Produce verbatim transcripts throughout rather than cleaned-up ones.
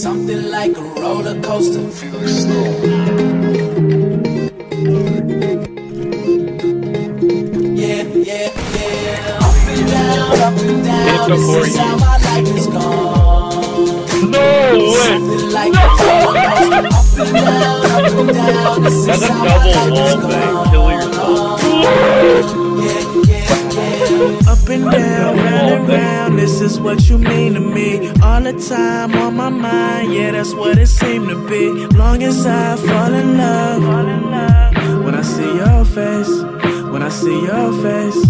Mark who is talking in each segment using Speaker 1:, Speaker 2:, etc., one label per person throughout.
Speaker 1: something like a roller coaster. Feeling slow. Yeah, yeah, yeah. Up and down, up and down. This is how my life is gone.
Speaker 2: No way.
Speaker 1: Something like no. a roller coaster. Up and down, up and down. This is
Speaker 2: That's a
Speaker 1: how
Speaker 2: double
Speaker 1: my life
Speaker 2: wall
Speaker 1: is
Speaker 2: bang.
Speaker 1: gone.
Speaker 2: Kill yourself.
Speaker 1: Yeah, yeah, yeah.
Speaker 3: Up and down, round and round, this is what you mean to me. All the time on my mind, yeah, that's what it seemed to be. Long as I fall in love, fall in love. When I see your face, when I see your face.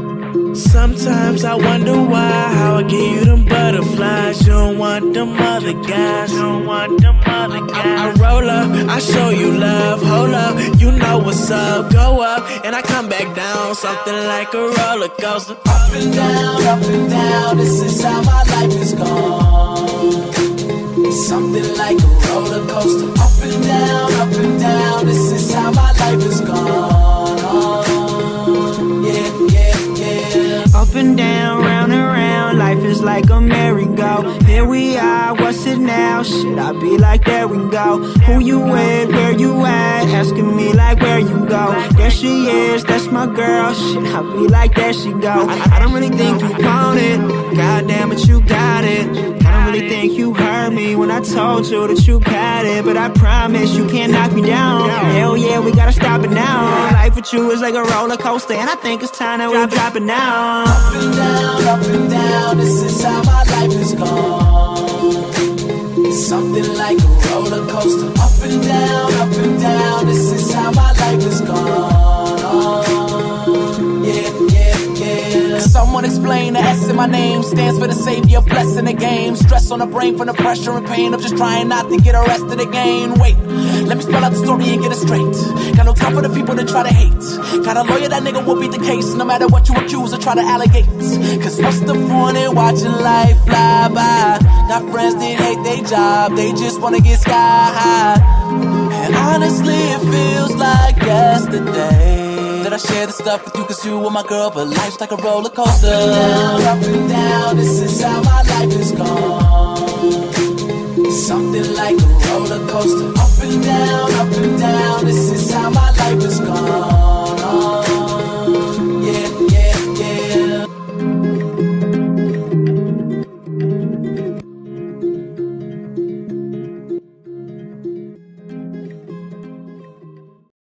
Speaker 3: Sometimes I wonder why, how I give you them butterflies. You don't want them other guys, you don't want them other guys. I, I roll up, I show you love, hold up, you know what's up. Go up, and I come back down, something like a roller coaster.
Speaker 1: Up and down, up and down, this is how my life is gone. Something like a roller coaster. Up and down, up and down, this is how my life is gone. Oh, yeah, yeah, yeah.
Speaker 4: Up and down, round and round, life is like a merry-go. Here we are, what's it now? Should I be like, there we go. Who you with, where you at? Asking me like, where you go. There she is, that's my girl. Should I be like, there she go. I, I don't really think you want it, goddamn it, you got it. I don't really think you heard me when I told you that you got it. But I promise you can't knock me down. Hell yeah, we gotta stop it now. Life with you is like a roller coaster, and I think it's time that we drop it now.
Speaker 1: Up and down, up and down, this is how my life is gone. Something like a roller coaster. Up and down, up and down, this is how my life is gone. Oh, yeah, yeah, yeah. Someone explain the S in my name stands for the savior, blessing the game. Stress on the brain from the pressure and pain of just trying not to get arrested again. Wait, let me spell out the story and get it straight. Got no time for the people that try to hate. Got a lawyer, that nigga will beat the case, no matter what you accuse or try to allegate. Cause what's the point in watching life fly by? Got friends that hate their job, they just wanna get sky high. And honestly, it feels like yesterday that I share the stuff with you, cause you were my girl. But life's like a roller coaster. Up and down, up and down, this is how my life is gone. Something like a roller coaster. Up and down, up and down, this is how my life is gone.